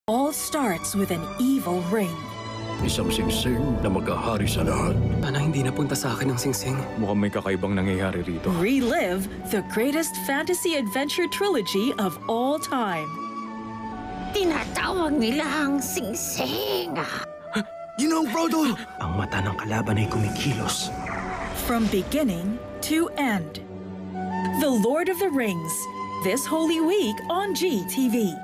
All starts with an evil ring. Isang singsing na magkahari sa lahat. Sana hindi napunta sa akin ang singsing. Mukhang may kakaibang nangyayari rito. Relive the greatest fantasy adventure trilogy of all time. Tinatawag nilang singsing. Ginoong Frodo! Ang mata ng kalaban ay kumikilos. From beginning to end. The Lord of the Rings, this Holy Week on GTV.